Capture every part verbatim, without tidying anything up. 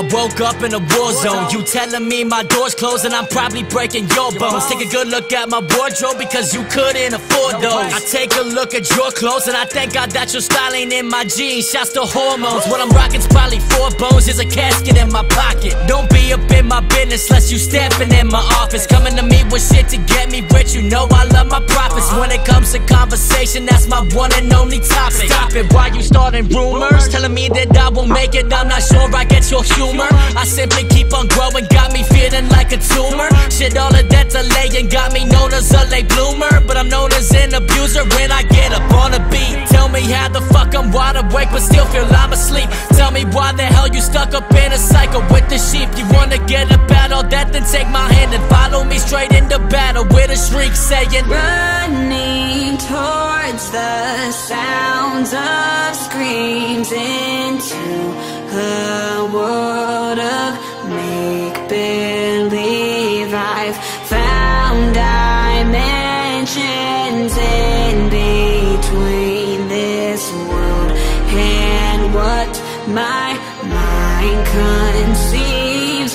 woke up in a war zone. You telling me my door's closed and I'm probably breaking your bones. Take a good look at my wardrobe because you couldn't afford those. I take a look at your clothes and I thank God that your style ain't in my jeans. Shouts to hormones. What I'm rocking's probably four bones. There's a casket in my pocket. Don't be up in my business unless you stepping in my office. Coming to me with shit to get me rich. You know I love my profits. When it comes to conversation, that's my one and only topic. Stop it, why you starting rumors? Telling me that I won't make it, I'm not sure I get your humor. I simply keep on growing, got me feeling like a tumor. Shit, all of that delaying got me known as a late bloomer. But I'm known as an abuser when I get up on a beat. Tell me how the fuck I'm wide awake but still feel I'm asleep. Tell me why the hell you stuck up in a cycle with the sheep. You wanna get up out all that, then take my hand and follow me straight into battle with a shriek saying, running towards the sounds of screams into a world of make-believe. I've found dimensions in between this world and what my mind conceives.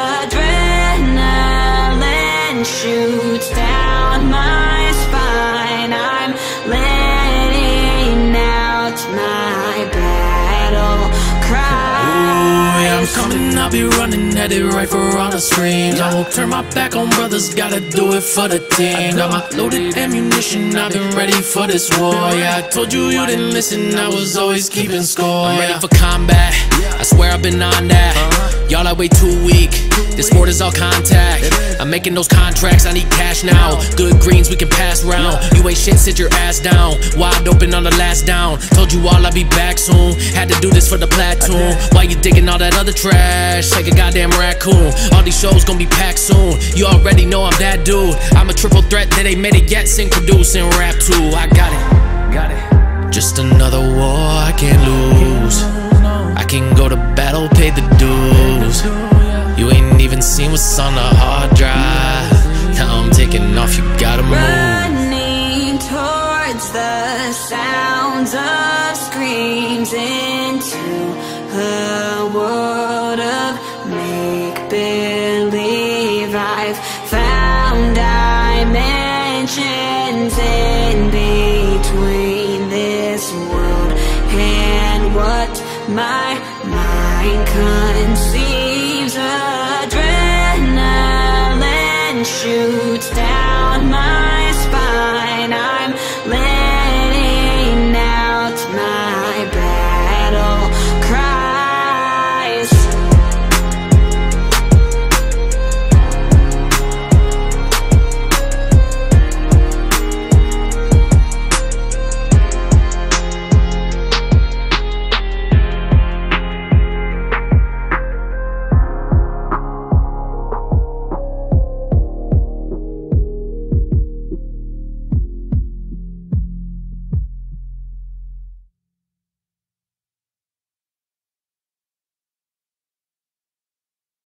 Adrenaline shoots down my spine. I'm letting out my battle cry. Ooh, yeah, I'm coming, I'll be running, headed right for all the screams. I won't turn my back on brothers, gotta do it for the team. Got my loaded ammunition, I've been ready for this war. Yeah, I told you you didn't listen, I was always keeping score. I'm ready for combat, I swear I've been on that. Y'all are way too weak, this sport is all contact. I'm making those contracts, I need cash now. Good greens we can pass round. You ain't shit, sit your ass down. Wide open on the last down. Told you all I'll be back soon. Had to do this for the platoon. Why you digging all that other trash? Like a goddamn raccoon. All these shows gonna be packed soon. You already know I'm that dude. I'm a triple threat that ain't made it yet. Sing, produce, and rap too. I got it, got it. Just another war I can't lose. I can go to battle, pay the dues. You ain't even seen what's on the hard drive. Now I'm taking off, you gotta move. Running towards the sounds of screams into a world of make-believe. I've found dimensions in between this world and what my mind can